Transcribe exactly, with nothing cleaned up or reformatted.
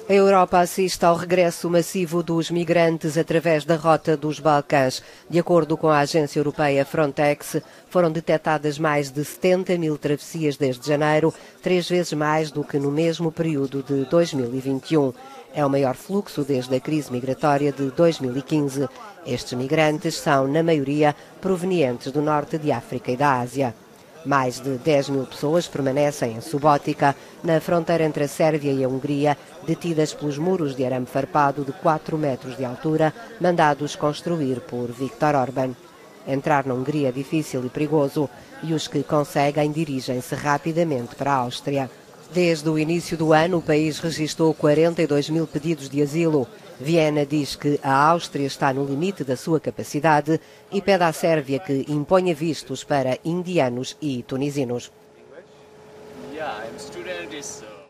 A Europa assiste ao regresso massivo dos migrantes através da rota dos Balcãs. De acordo com a agência europeia Frontex, foram detectadas mais de setenta mil travessias desde janeiro, três vezes mais do que no mesmo período de dois mil e vinte e um. É o maior fluxo desde a crise migratória de dois mil e quinze. Estes migrantes são, na maioria, provenientes do norte de África e da Ásia. Mais de dez mil pessoas permanecem em Subótica, na fronteira entre a Sérvia e a Hungria, detidas pelos muros de arame farpado de quatro metros de altura, mandados construir por Viktor Orbán. Entrar na Hungria é difícil e perigoso, e os que conseguem dirigem-se rapidamente para a Áustria. Desde o início do ano, o país registrou quarenta e dois mil pedidos de asilo. Viena diz que a Áustria está no limite da sua capacidade e pede à Sérvia que imponha vistos para indianos e tunisinos.